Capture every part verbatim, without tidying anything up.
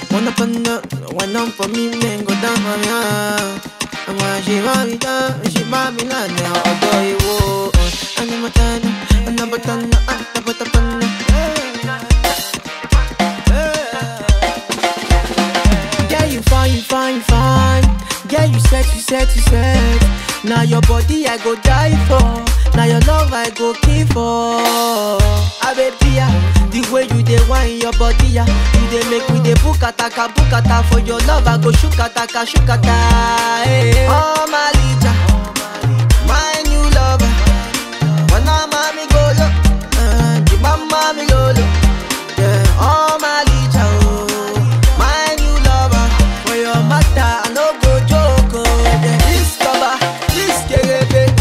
One up and up, one up for me, man, go down for me. And when she want me down, she want me down. Now I'll do it, whoa. I'm a tan, I'm a tan, I'm a tan. Yeah, you fine, you fine, fine. Yeah, you sexy, sexy, sexy. Now your body I go die for. Now your love I go kill for. I baby, the way you dey wine your body, ya. You dey make me dey bukataka, bukata. For your love I go shukataka, shukata. Hey. Oh my lija, my new lover. Wanna mommy go low, uh, the mama me go low. Yeah, oh my lija, oh, my new lover. For your matter I no go joke, oh. Yeah, this lover, this kerebete.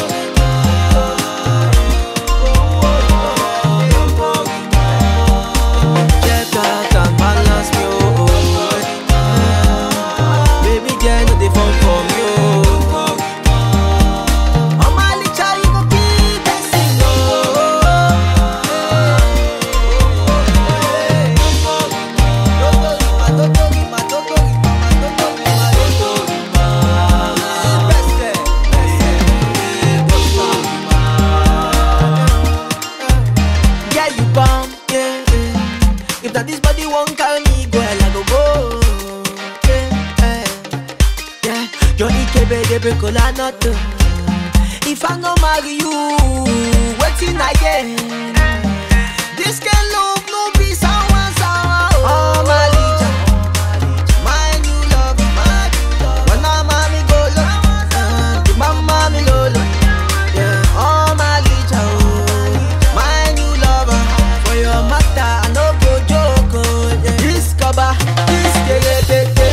If that this body won't carry me, girl, I go go. Yeah, yeah, yeah. Your Ikebe de brekola not. If I no marry you, waiting again. This can love no be someone, someone. Oh my lija, my new love, my new love. When I'm mommy go low, uh, the mama me go low. Yeah, oh my lija, oh, my new lover. For your matter, I no go. This kerebete.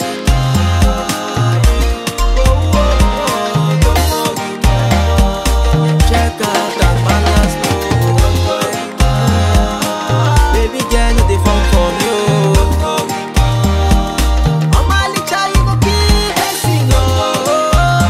Check out that balance, no. Baby girl, no dey fall for you. On my licha, you go keep blessing, oh.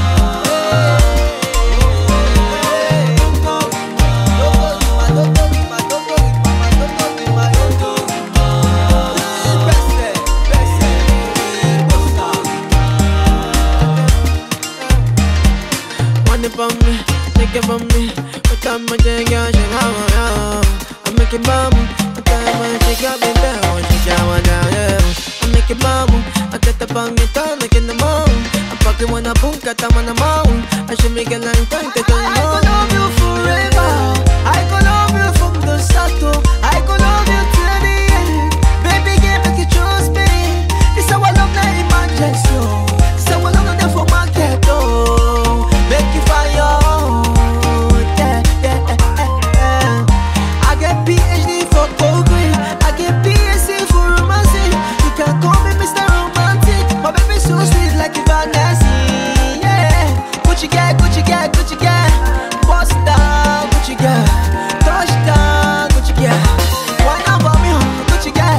For me, take it from me. What time I take your shit out? I make it bubble. What time I take your baby down? She shower down, yeah. I make it bubble. I get the bang it down like in the morning. I fuck it when I boom, got them on the mountain. I should make it like time to turn on. I could love you forever. I could love you from the start to. I could love you till the end. Baby, give me you trust me. This our love, not emergency. This our love, not there for market, oh. Make you find your own, yeah, yeah, yeah, yeah. I get P H D for poetry, I get P S C for romancing. You can call me Mister Romantic. My baby so sweet like Vanessa, yeah. Gucci gang, Gucci gang, Gucci gang. Bust down, Gucci gang. Touchdown, Gucci gang. Why not for me, Gucci gang?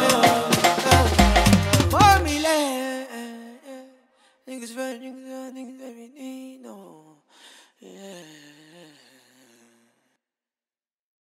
Niggas, niggas, niggas.